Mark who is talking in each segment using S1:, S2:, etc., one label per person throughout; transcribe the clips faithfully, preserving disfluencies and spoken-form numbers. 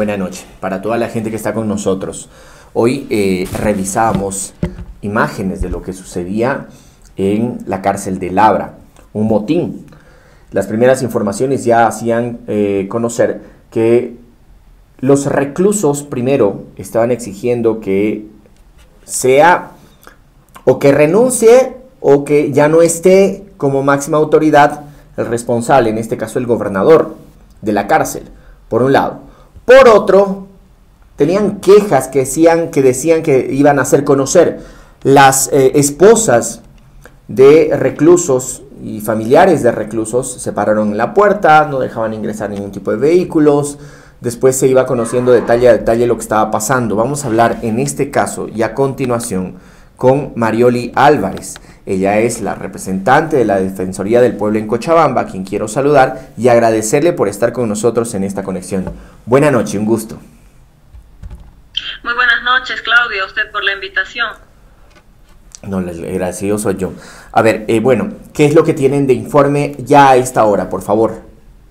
S1: buena noche para toda la gente que está con nosotros. Hoy eh, revisamos imágenes de lo que sucedía en la cárcel de Labra, un motín. Las primeras informaciones ya hacían eh, conocer que los reclusos primero estaban exigiendo que sea o que renuncie o que ya no esté como máxima autoridad el responsable, en este caso el gobernador de la cárcel, por un lado. Por otro, tenían quejas que decían que, decían que iban a hacer conocer las eh, esposas de reclusos y familiares de reclusos. Se pararon en la puerta, no dejaban ingresar ningún tipo de vehículos. Después se iba conociendo detalle a detalle lo que estaba pasando. Vamos a hablar en este caso y a continuación con Marioli Álvarez. Ella es la representante de la Defensoría del Pueblo en Cochabamba, a quien quiero saludar y agradecerle por estar con nosotros en esta conexión. Buenas noches, un gusto.
S2: Muy buenas noches, Claudia, a usted por la invitación.
S1: No, el agradecido soy yo. A ver, eh, bueno, ¿qué es lo que tienen de informe ya a esta hora, por favor?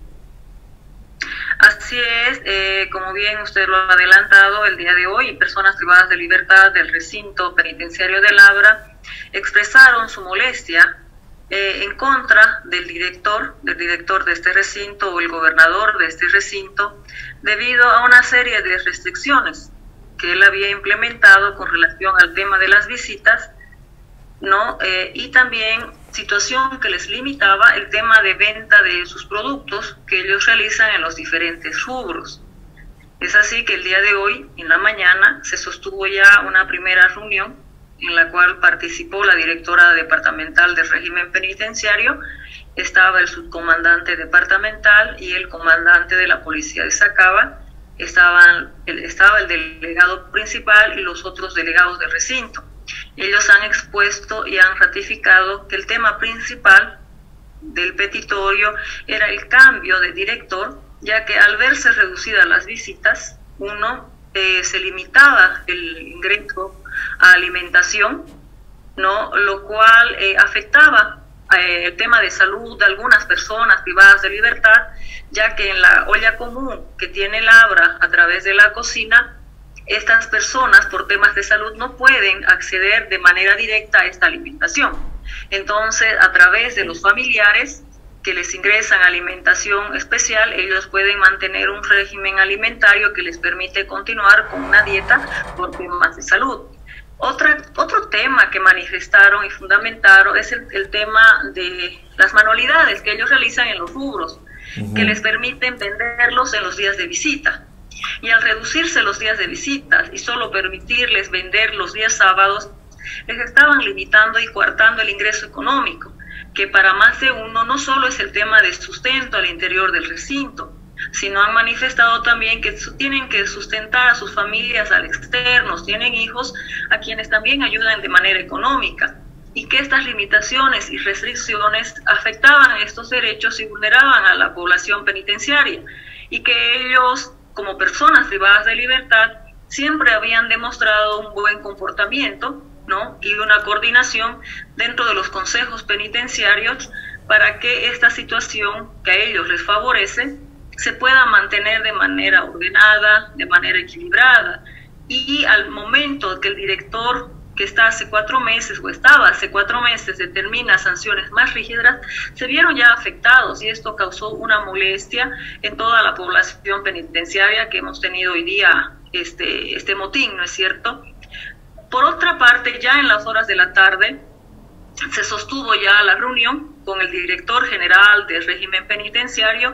S2: Así es, eh, como bien usted lo ha adelantado, el día de hoy personas privadas de libertad del recinto penitenciario de Labra expresaron su molestia eh, en contra del director, del director de este recinto o el gobernador de este recinto, debido a una serie de restricciones que él había implementado con relación al tema de las visitas, ¿no? Eh, y también situación que les limitaba el tema de venta de sus productos que ellos realizan en los diferentes rubros. Es así que el día de hoy, en la mañana, se sostuvo ya una primera reunión en la cual participó la directora departamental del régimen penitenciario, estaba el subcomandante departamental y el comandante de la policía de Sacaba, estaban, el, estaba el delegado principal y los otros delegados del recinto. Ellos han expuesto y han ratificado que el tema principal del petitorio era el cambio de director, ya que al verse reducidas las visitas, uno, eh, se limitaba el ingreso a alimentación, ¿no? Lo cual eh, afectaba eh, el tema de salud de algunas personas privadas de libertad, ya que en la olla común que tiene Labra a través de la cocina, estas personas por temas de salud no pueden acceder de manera directa a esta alimentación. Entonces, a través de los familiares que les ingresan alimentación especial, ellos pueden mantener un régimen alimentario que les permite continuar con una dieta por temas de salud. Otra, otro tema que manifestaron y fundamentaron es el, el tema de las manualidades que ellos realizan en los rubros, uh-huh. que les permiten venderlos en los días de visita. Y al reducirse los días de visitas y solo permitirles vender los días sábados, les estaban limitando y coartando el ingreso económico, que para más de uno no solo es el tema de sustento al interior del recinto, sino han manifestado también que tienen que sustentar a sus familias al externo, tienen hijos a quienes también ayudan de manera económica, y que estas limitaciones y restricciones afectaban estos derechos y vulneraban a la población penitenciaria, y que ellos, como personas privadas de libertad, siempre habían demostrado un buen comportamiento, ¿no? Y una coordinación dentro de los consejos penitenciarios para que esta situación que a ellos les favorece se pueda mantener de manera ordenada, de manera equilibrada. Y al momento que el director, que está hace cuatro meses o estaba hace cuatro meses, determina sanciones más rígidas, se vieron ya afectados y esto causó una molestia en toda la población penitenciaria que hemos tenido hoy día este, este motín, ¿no es cierto? Por otra parte, ya en las horas de la tarde se sostuvo ya la reunión con el director general del régimen penitenciario,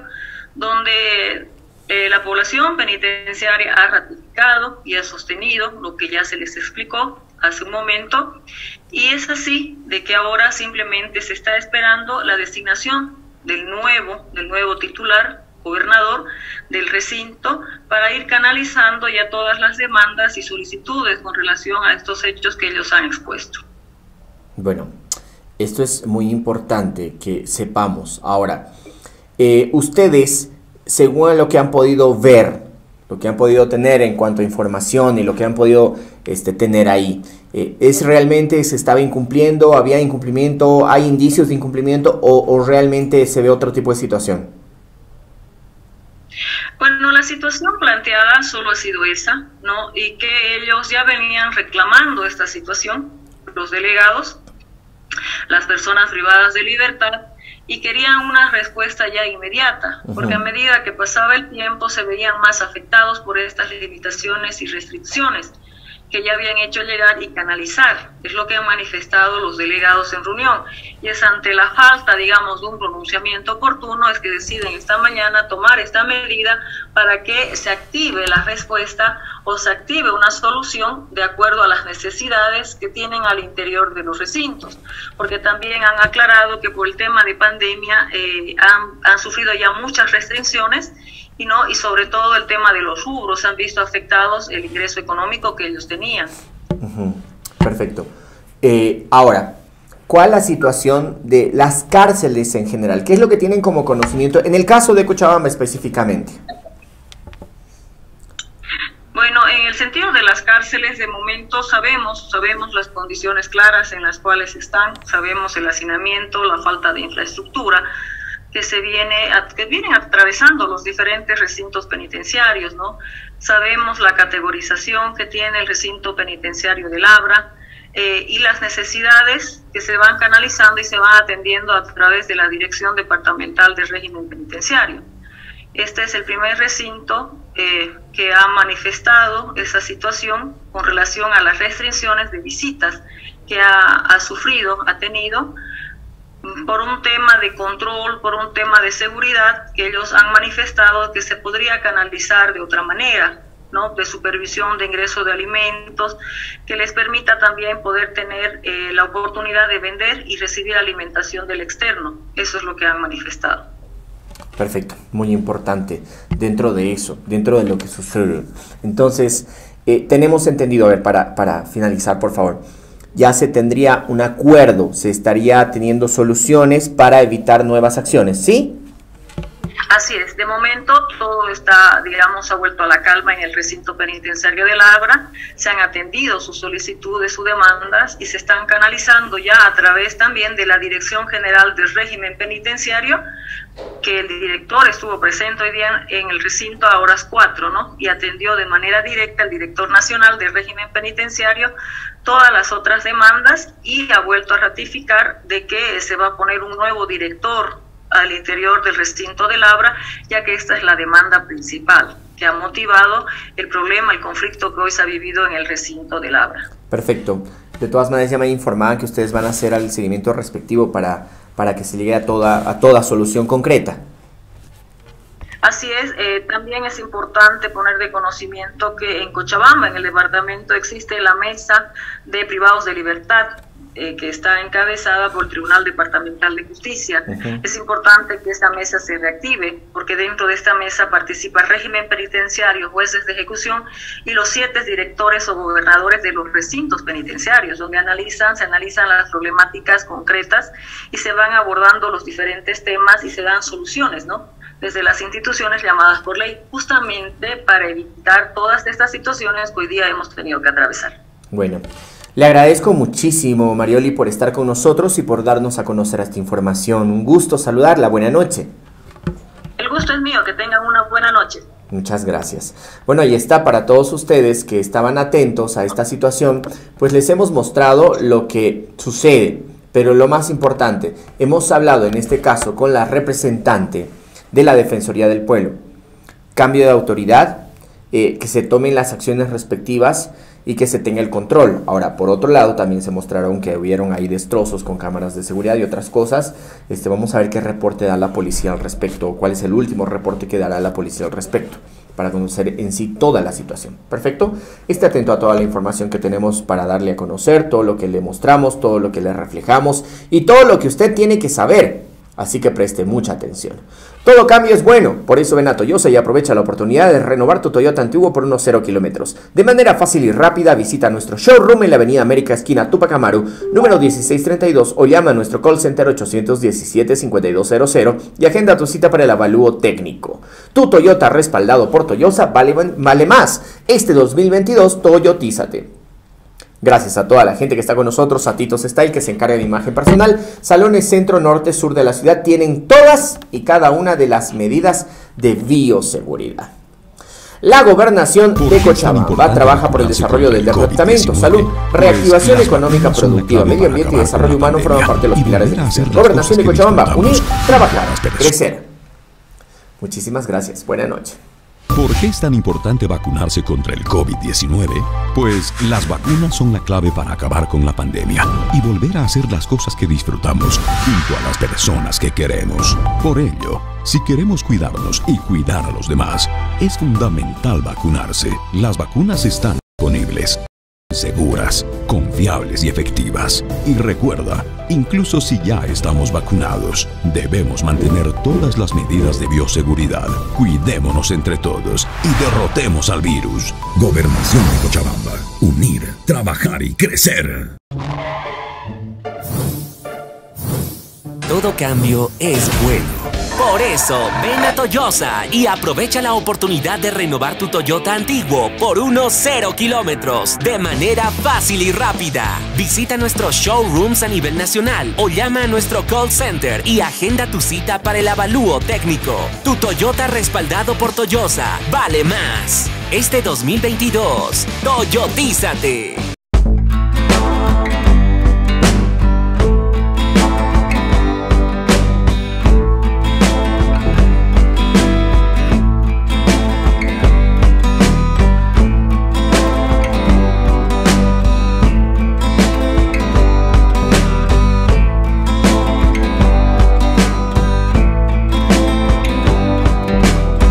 S2: donde eh, la población penitenciaria ha ratificado y ha sostenido lo que ya se les explicó hace un momento, y es así de que ahora simplemente se está esperando la designación del nuevo, del nuevo titular, gobernador del recinto, para ir canalizando ya todas las demandas y solicitudes con relación a estos hechos que ellos han expuesto.
S1: Bueno, esto es muy importante que sepamos. Ahora, eh, ustedes, según lo que han podido ver, lo que han podido tener en cuanto a información y lo que han podido este, tener ahí, eh, ¿es realmente se estaba incumpliendo, había incumplimiento, hay indicios de incumplimiento o, o realmente se ve otro tipo de situación?
S2: Bueno, la situación planteada solo ha sido esa, ¿no? Y que ellos ya venían reclamando esta situación, los delegados, las personas privadas de libertad, y querían una respuesta ya inmediata, porque a medida que pasaba el tiempo se veían más afectados por estas limitaciones y restricciones que ya habían hecho llegar y canalizar. Es lo que han manifestado los delegados en reunión, y es ante la falta, digamos, de un pronunciamiento oportuno es que deciden esta mañana tomar esta medida para que se active la respuesta o se active una solución de acuerdo a las necesidades que tienen al interior de los recintos, porque también han aclarado que por el tema de pandemia eh, han, han sufrido ya muchas restricciones y no y sobre todo el tema de los rubros han visto afectados el ingreso económico que ellos tenían.
S1: Uh-huh. Perfecto. Eh, ahora, ¿cuál es la situación de las cárceles en general? ¿Qué es lo que tienen como conocimiento en el caso de Cochabamba específicamente?
S2: Bueno, en el sentido de las cárceles, de momento sabemos, sabemos las condiciones claras en las cuales están, sabemos el hacinamiento, la falta de infraestructura que se viene, que vienen atravesando los diferentes recintos penitenciarios, ¿no? Sabemos la categorización que tiene el recinto penitenciario de Labra eh, y las necesidades que se van canalizando y se van atendiendo a través de la Dirección Departamental de Régimen Penitenciario. Este es el primer recinto eh, que ha manifestado esa situación con relación a las restricciones de visitas que ha, ha sufrido, ha tenido, por un tema de control, por un tema de seguridad, que ellos han manifestado que se podría canalizar de otra manera, ¿no? De supervisión de ingreso de alimentos, que les permita también poder tener eh, la oportunidad de vender y recibir alimentación del externo. Eso es lo que han manifestado.
S1: Perfecto, muy importante dentro de eso, dentro de lo que sucede. Entonces, eh, tenemos entendido, a ver, para, para finalizar, por favor, ya se tendría un acuerdo, se estaría teniendo soluciones para evitar nuevas acciones, ¿sí?
S2: Así es, de momento todo está, digamos, ha vuelto a la calma en el recinto penitenciario de Labra, se han atendido sus solicitudes, sus demandas y se están canalizando ya a través también de la Dirección General del Régimen Penitenciario, que el director estuvo presente hoy día en el recinto a horas cuatro, ¿no? Y atendió de manera directa al director nacional del régimen penitenciario todas las otras demandas y ha vuelto a ratificar de que se va a poner un nuevo director al interior del recinto de Labra, ya que esta es la demanda principal que ha motivado el problema, el conflicto que hoy se ha vivido en el recinto de Labra.
S1: Perfecto. De todas maneras ya me informaban que ustedes van a hacer el seguimiento respectivo para, para que se llegue a toda, a toda solución concreta.
S2: Así es, eh, también es importante poner de conocimiento que en Cochabamba, en el departamento, existe la mesa de privados de libertad, eh, que está encabezada por el Tribunal Departamental de Justicia. Uh-huh. Es importante que esta mesa se reactive, porque dentro de esta mesa participa el régimen penitenciario, jueces de ejecución y los siete directores o gobernadores de los recintos penitenciarios, donde analizan, se analizan las problemáticas concretas y se van abordando los diferentes temas y se dan soluciones, ¿no? Desde las instituciones llamadas por ley, justamente para evitar todas estas situaciones que hoy día hemos tenido que atravesar.
S1: Bueno, le agradezco muchísimo, Marioli, por estar con nosotros y por darnos a conocer esta información. Un gusto saludarla, buena noche.
S2: El gusto es mío, que tengan una buena noche.
S1: Muchas gracias. Bueno, ahí está, para todos ustedes que estaban atentos a esta situación, pues les hemos mostrado lo que sucede, pero lo más importante, hemos hablado en este caso con la representante de la Defensoría del Pueblo. Cambio de autoridad, eh, que se tomen las acciones respectivas y que se tenga el control. Ahora, por otro lado, también se mostraron que hubieron ahí destrozos con cámaras de seguridad y otras cosas. Este, vamos a ver qué reporte da la policía al respecto, o cuál es el último reporte que dará la policía al respecto, para conocer en sí toda la situación. Perfecto. Esté atento a toda la información que tenemos para darle a conocer, todo lo que le mostramos, todo lo que le reflejamos y todo lo que usted tiene que saber. Así que preste mucha atención. Todo cambio es bueno, por eso ven a Toyosa y aprovecha la oportunidad de renovar tu Toyota antiguo por unos cero kilómetros. De manera fácil y rápida, visita nuestro showroom en la avenida América, esquina Tupac Amaru, número dieciséis treinta y dos, o llama a nuestro call center ochocientos diecisiete, cincuenta y dos cero cero y agenda tu cita para el avalúo técnico. Tu Toyota respaldado por Toyosa vale, vale más. Este dos mil veintidós, Toyotízate. Gracias a toda la gente que está con nosotros, a Titos Style, que se encarga de imagen personal. Salones centro, norte, sur de la ciudad tienen todas y cada una de las medidas de bioseguridad. La gobernación de Cochabamba trabaja por el desarrollo del departamento. Salud, reactivación económica productiva, medio ambiente y desarrollo humano forman parte de los pilares de la gobernación de Cochabamba. Unir, trabajar, crecer. Muchísimas gracias. Buenas noches.
S3: ¿Por qué es tan importante vacunarse contra el COVID diecinueve? Pues las vacunas son la clave para acabar con la pandemia y volver a hacer las cosas que disfrutamos junto a las personas que queremos. Por ello, si queremos cuidarnos y cuidar a los demás, es fundamental vacunarse. Las vacunas están disponibles, seguras, confiables y efectivas. Y recuerda, incluso si ya estamos vacunados, debemos mantener todas las medidas de bioseguridad. Cuidémonos entre todos y derrotemos al virus. Gobernación de Cochabamba. Unir, trabajar y crecer.
S4: Todo cambio es bueno. Por eso, ven a Toyosa y aprovecha la oportunidad de renovar tu Toyota antiguo por unos cero kilómetros de manera fácil y rápida. Visita nuestros showrooms a nivel nacional o llama a nuestro call center y agenda tu cita para el avalúo técnico. Tu Toyota respaldado por Toyosa vale más. Este dos mil veintidós, Toyotízate.